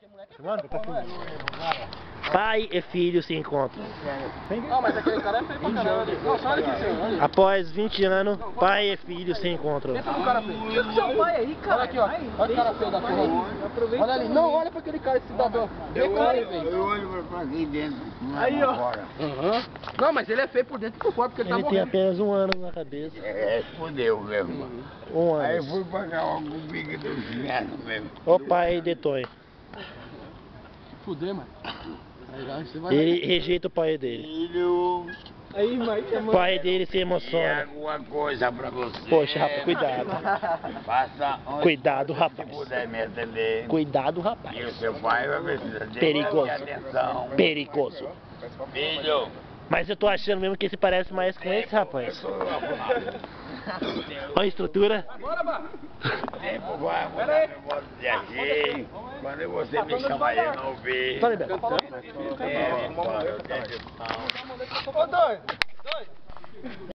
Pai e filho se encontram. Não, mas aquele cara é feio pra caramba. Não, só olha aqui, senhor. Após 20 anos, pai e filho se encontram. Pensa no cara feio. Fica com seu pai aí, cara. Olha aqui, ó. Olha o cara feio da porra. Olha ali. Não, olha pra aquele cara, esse cidadão. Vê cara aí, velho. Eu olho pra aqui dentro. Aí, ó. Não, mas ele é feio por dentro e por fora, porque ele tá Ele tem morrendo. apenas 1 ano na cabeça. É, fodeu mesmo. 1 Aí eu ano. fui pagar algum bico dos netos mesmo. O pai de Toy. Fuder, mano. Aí lá, você vai... Ele rejeita o pai dele. Filho, Aí, mãe, O pai dele se tem emociona. alguma coisa pra você. Poxa, rapaz, cuidado. Faça onde Cuidado, se rapaz. puder me atender. Cuidado, E o rapaz. seu pai vai precisar de Perigoso. muita atenção. Perigoso. Filho, Mas eu tô achando mesmo que esse parece mais com esse eu rapaz. sou arrumado. Olha a estrutura. O tempo vai mudar meu modo de agir. Quando você me chamar, eu não ouvir. Fala, Beto. É, eu tenho atenção. Ô, doido.